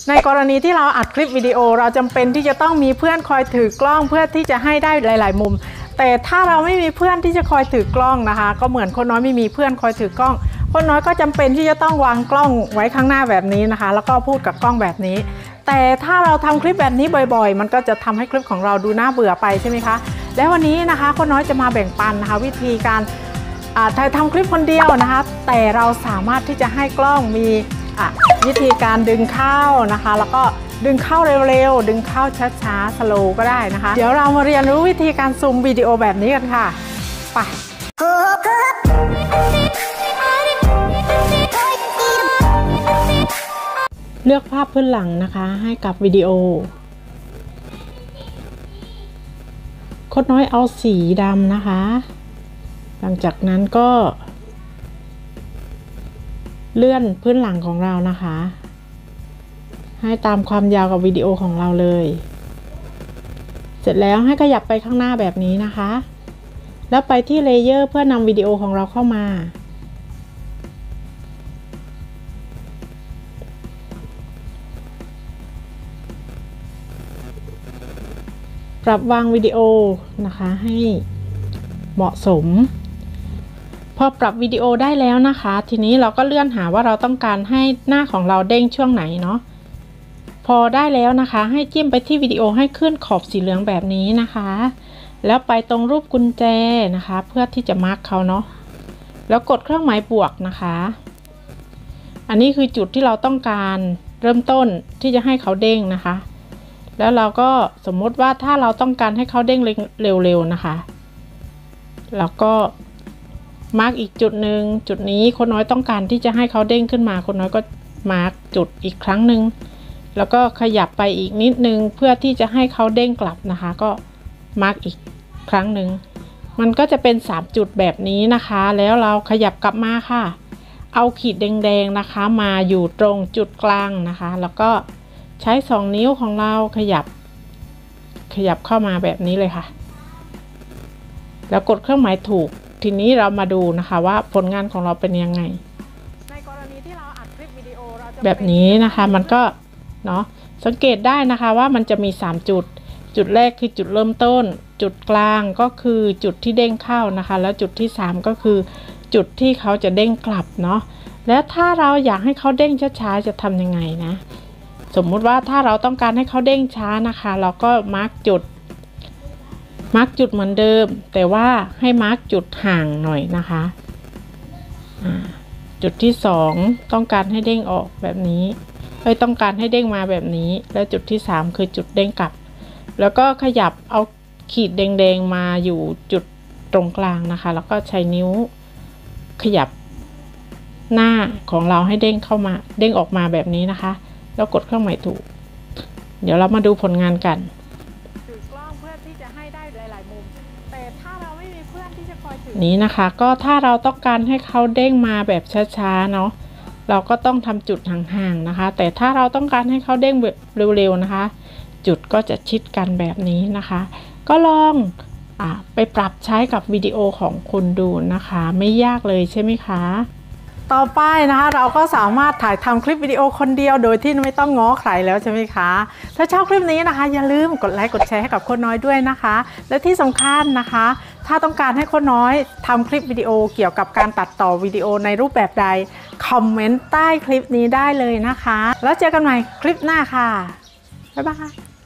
ในกรณีที่เราอัดคลิปวิดีโอเราจำเป็นที่จะต้องมีเพื่อนคอยถือกล้องเพื่อที่จะให้ได้หลายๆมุมแต่ถ้าเราไม่มีเพื่อนที่จะคอยถือกล้องนะคะก็เหมือนคนน้อยไม่มีเพื่อนคอยถือกล้องคนน้อยก็จำเป็นที่จะต้องวางกล้องไว้ข้างหน้าแบบนี้นะคะแล้วก็พูดกับกล้องแบบนี้แต่ถ้าเราทำคลิปแบบนี้บ่อยๆมันก็จะทำให้คลิปของเราดูน่าเบื่อไปใช่ไหมคะและวันนี้นะคะคนน้อยจะมาแบ่งปันนะคะวิธีการถ่ายทำคลิปคนเดียวนะคะแต่เราสามารถที่จะให้กล้องมีวิธีการดึงเข้านะคะแล้วก็ดึงเข้าเร็วๆดึงเข้าช้าๆสโลว์ก็ได้นะคะเดี๋ยวเรามาเรียนรู้วิธีการซูมวิดีโอแบบนี้กันค่ะไปเลือกภาพพื้นหลังนะคะให้กับวิดีโอโค้ดน้อยเอาสีดำนะคะหลังจากนั้นก็เลื่อนพื้นหลังของเรานะคะให้ตามความยาวกับวิดีโอของเราเลยเสร็จแล้วให้ขยับไปข้างหน้าแบบนี้นะคะแล้วไปที่เลเยอร์เพื่อนำวิดีโอของเราเข้ามาปรับวางวิดีโอนะคะให้เหมาะสมพอปรับวิดีโอได้แล้วนะคะทีนี้เราก็เลื่อนหาว่าเราต้องการให้หน้าของเราเด้งช่วงไหนเนาะพอได้แล้วนะคะให้จิ้มไปที่วิดีโอให้ขึ้นขอบสีเหลืองแบบนี้นะคะแล้วไปตรงรูปกุญแจนะคะเพื่อที่จะมาร์กเขาเนาะแล้วกดเครื่องหมายบวกนะคะอันนี้คือจุดที่เราต้องการเริ่มต้นที่จะให้เขาเด้งนะคะแล้วเราก็สมมติว่าถ้าเราต้องการให้เขาเด้งเร็วๆนะคะเราก็มาร์กอีกจุดหนึ่งจุดนี้คนน้อยต้องการที่จะให้เขาเด้งขึ้นมาคนน้อยก็มาร์กจุดอีกครั้งหนึ่งแล้วก็ขยับไปอีกนิดนึงเพื่อที่จะให้เขาเด้งกลับนะคะก็มาร์กอีกครั้งหนึ่งมันก็จะเป็น3จุดแบบนี้นะคะแล้วเราขยับกลับมาค่ะเอาขีดแดงๆนะคะมาอยู่ตรงจุดกลางนะคะแล้วก็ใช้2นิ้วของเราขยับเข้ามาแบบนี้เลยค่ะแล้วกดเครื่องหมายถูกทีนี้เรามาดูนะคะว่าผลงานของเราเป็นยังไงในกรณีที่เราอัดคลิปวิดีโอแบบนี้นะคะมันก็เนาะสังเกตได้นะคะว่ามันจะมี3จุดจุดแรกคือจุดเริ่มต้นจุดกลางก็คือจุดที่เด้งเข้านะคะแล้วจุดที่3ก็คือจุดที่เขาจะเด้งกลับเนาะแล้วถ้าเราอยากให้เขาเด้งช้าๆจะทำยังไงนะสมมุติว่าถ้าเราต้องการให้เขาเด้งช้านะคะเราก็มาร์กจุดเหมือนเดิมแต่ว่าให้มาร์กจุดห่างหน่อยนะคะจุดที่2ต้องการให้เด้งออกแบบนี้ต้องการให้เด้งมาแบบนี้แล้วจุดที่3คือจุดเด้งกลับแล้วก็ขยับเอาขีดแดงๆมาอยู่จุดตรงกลางนะคะแล้วก็ใช้นิ้วขยับหน้าของเราให้เด้งเข้ามาเด้งออกมาแบบนี้นะคะแล้วกดเครื่องหมายถูกเดี๋ยวเรามาดูผลงานกันถือกล้องเพื่อที่จะให้ได้หลายๆมุมแต่ถ้าเราไม่มีเพื่อนที่จะคอยถือนี้นะคะก็ถ้าเราต้องการให้เขาเด้งมาแบบช้าๆเนาะเราก็ต้องทำจุดห่างๆนะคะแต่ถ้าเราต้องการให้เขาเด้งแบบเร็วๆนะคะจุดก็จะชิดกันแบบนี้นะคะก็ลองไปปรับใช้กับวิดีโอของคุณดูนะคะไม่ยากเลยใช่ไหมคะต่อไปนะคะเราก็สามารถถ่ายทำคลิปวิดีโอคนเดียวโดยที่ไม่ต้องง้อใครแล้วใช่ไหมคะถ้าชอบคลิปนี้นะคะอย่าลืมกดไลค์กดแชร์ให้กับคนน้อยด้วยนะคะและที่สำคัญนะคะถ้าต้องการให้คนน้อยทำคลิปวิดีโอเกี่ยวกับการตัดต่อวิดีโอในรูปแบบใดคอมเมนต์ใต้คลิปนี้ได้เลยนะคะแล้วเจอกันใหม่คลิปหน้าค่ะบ๊ายบาย